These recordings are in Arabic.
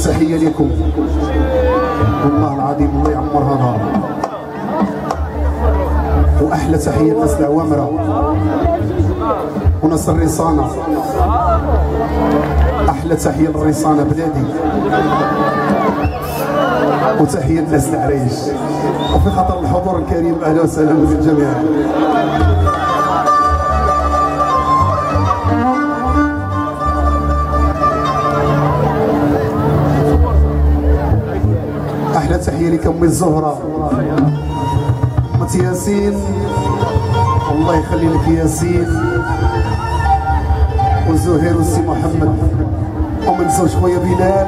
تحية لكم والله العظيم الله يعمر هذا. واحلى تحية لناس العوامرة وناس الرصانة. احلى تحية للرصانة بلادي، وتحية لناس العريش، وفي خاطر الحضور الكريم اهلا وسهلا بالجميع. احلى تحيه لك امي الزهره امتي ياسين، الله يخلي لك ياسين وزهير والسي محمد، وما نساوش خويا بلال،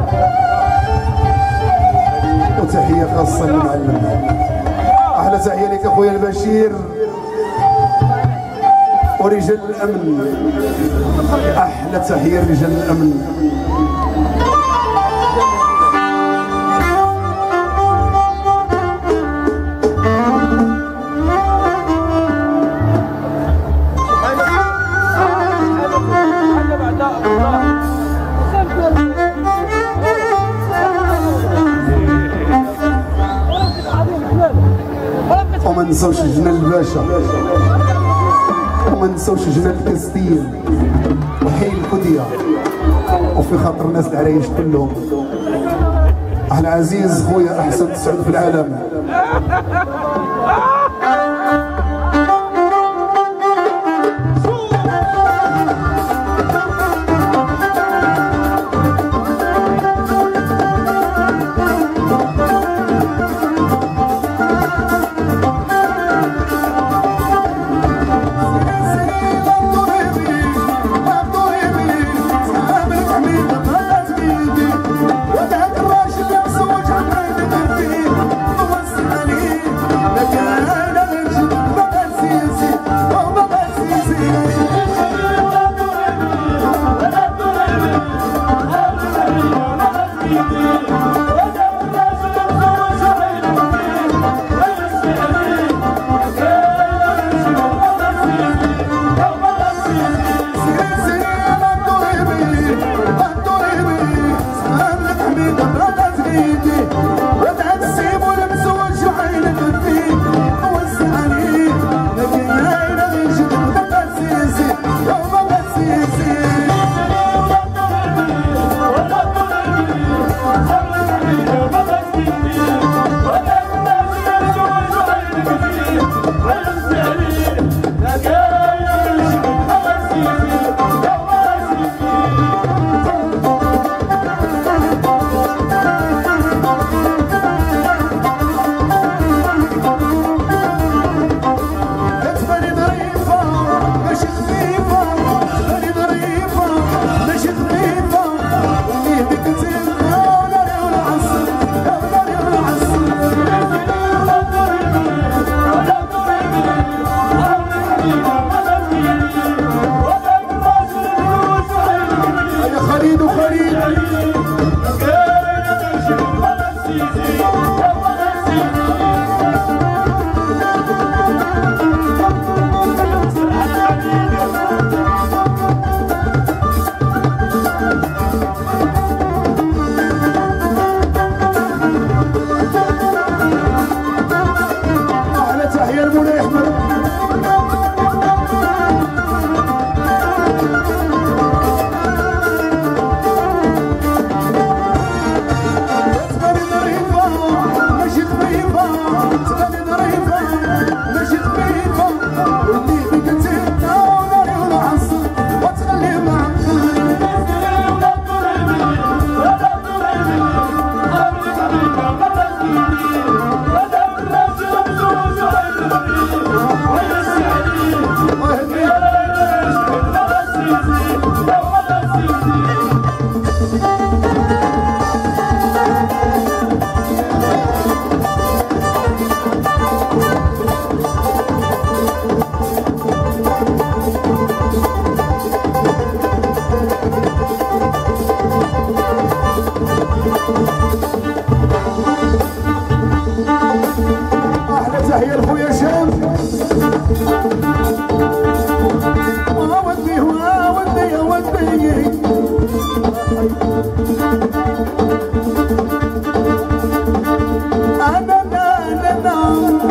وتحيه خاصه للمعلم. احلى تحيه لك اخويا البشير ورجال الامن، احلى تحيه لرجال الامن. وما نساوش جنان الباشا، وما نساوش جنان الكاستيل وحي الكدية، وفي خاطر الناس العرايش كلهم. احنا عزيز خويا احسن تسعود في العالم.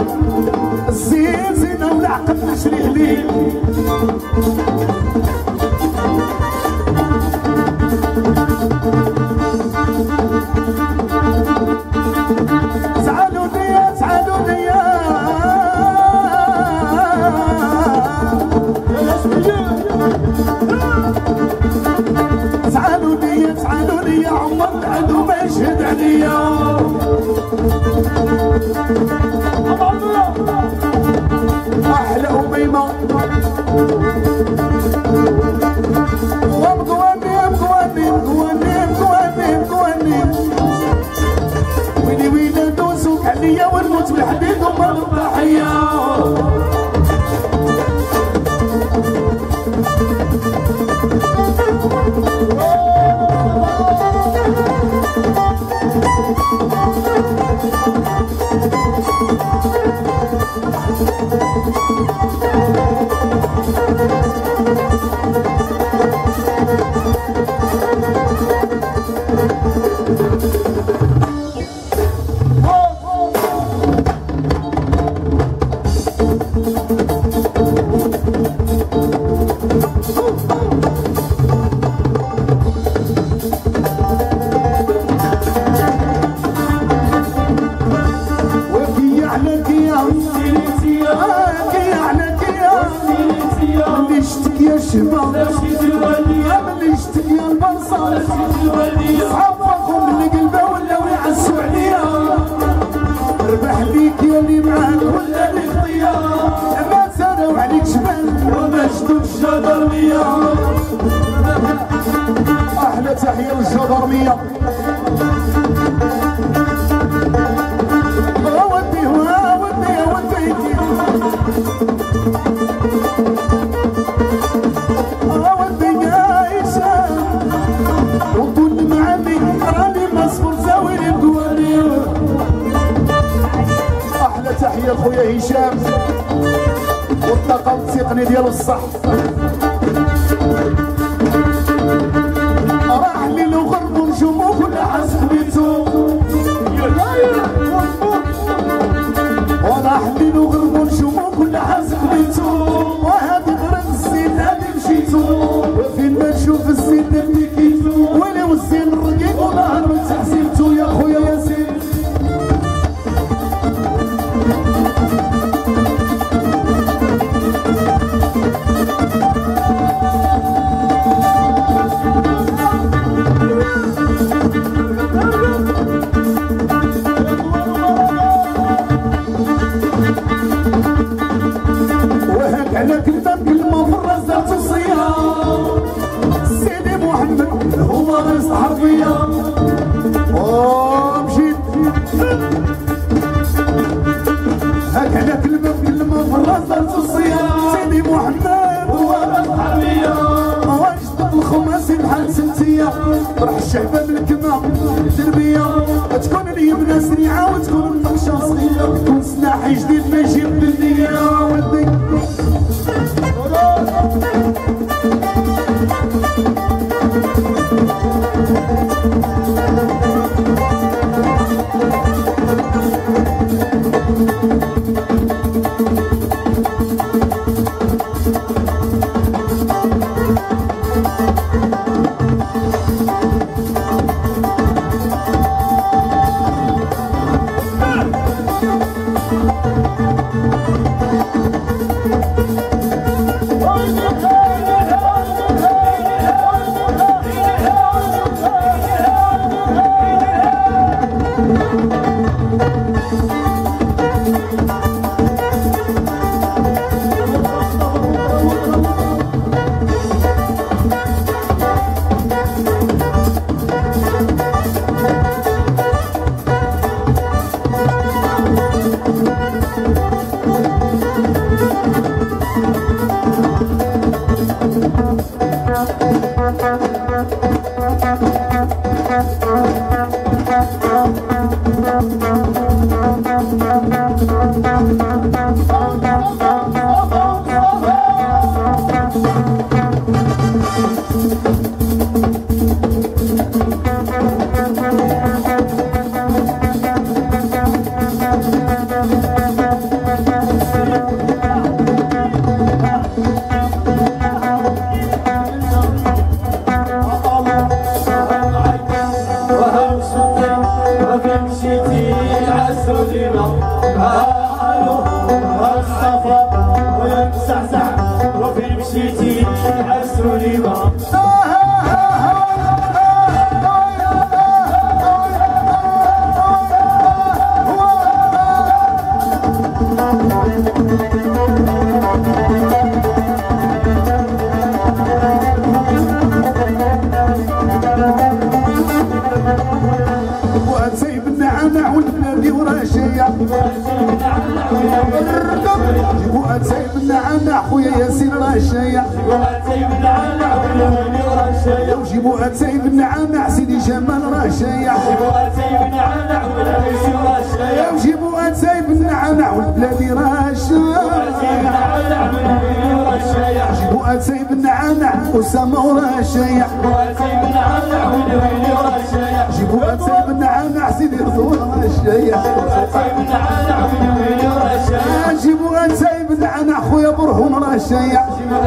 الزين زينة والعقل نشري ليه تعالوا ليا تعالوا ليا تعالوا ليا تعالوا ليا عمر العدو ما يشهد عليا احلى اميمه ومقواني مقواني مقواني مقواني مقواني ويلي ويلي دوزوك عليا ونموت بالحديد ومر الضحيه احلى تحيه للجدرميه ودي ودي ودي ودي عايشه وكل معاني راني مصبر زاوي الدواني احلى تحيه لخويا هشام والطاقم التقني ديالو الصح راح لي الغرب ونجومو كل حسب بيتو وراح لي الغرب ونجومو كل حسب بيتو وهادي غرق الزين هادي مشيتو وفين ما نشوف الزين نبكيتو ويلي والزين الرقيق ونهار من تحسيبتو يا خويا ياسين على كلمة بكلمة في الراس دارت الصيام سيدي محمد هو رئيس الحربية مشيت هاك على كلمة بكلمة في الراس دارت الصيام سيدي محمد هو رئيس الحربية واجد الخماسي بحال سمتية راح الشعبة بالكمام التربية تكون اليمنى سريعة وتكون النقشة صغيرة تكون سلاحي جديد ما يجيب بالنية ولدي الصفا ويمسحسح وفين مشيتي حسوني ما وأتسيب النعناع والبلادي وراشية جيبوا أتسيب النعناع خويا ياسين راشية وجيبوا أتسيب النعناع سيدي جمال راشية وجيبوا أتسيب النعناع والبلادي راشية جيبوا أتسيب النعناع أسامة وراشية جيبوا أتسيب النعناع سيدي رضوان راشية جيبوا أتسيب النعناع خويا برهون راشية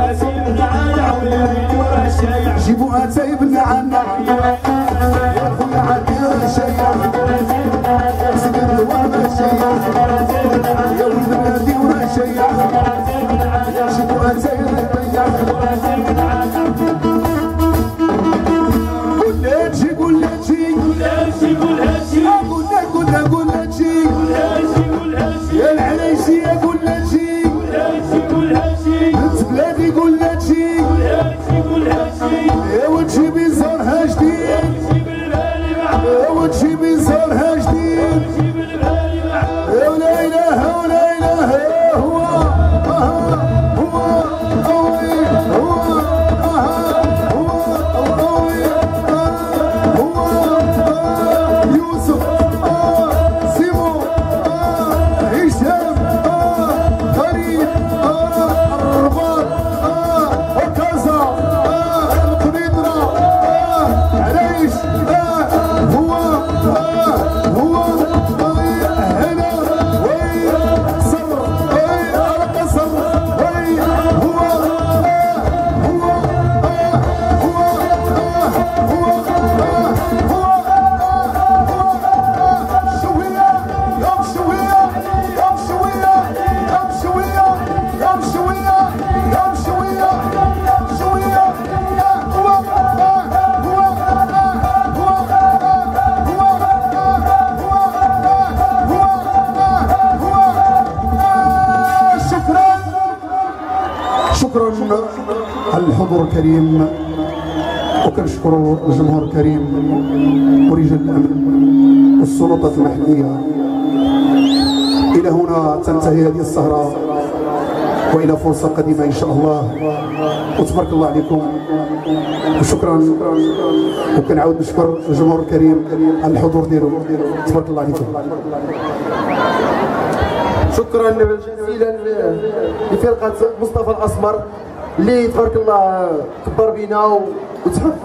جيبوا أتسيب النعناع يا خويا عادي راشية سيدي رضوان راشية يا ولد بلادي وراشية جيبوا أتسيب يا العريشي قول لها شي بنت بلادي قول لها شي يا وتجيبي زورها جديد يا وتجيبي زورها جديد يا ولا اله ولا اله هو شكرا على الحضور الكريم، وكنشكر الجمهور الكريم ورجال الامن والسلطات المحليه. الى هنا تنتهي هذه السهره، والى فرصه قادمه ان شاء الله، وتبارك الله عليكم وشكرا. وكنعاود نشكر الجمهور الكريم على الحضور ديالو، تبارك الله عليكم. شكرا جزيلا لفرقه مصطفى الاسمر اللي تبارك الله كبر بينا وتحف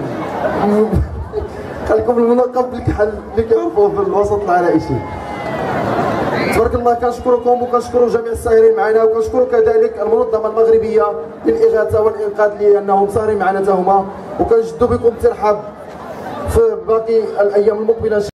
خليكم المنقب بالكحل اللي كيعرفوه في الوسط العرائشي. تبارك الله كنشكركم وكنشكروا جميع الساهرين معنا، وكنشكروا كذلك المنظمه المغربيه للاغاثه والانقاذ لانهم ساهرين معنا حتى هما، وكنجدوا بكم الترحاب في باقي الايام المقبله.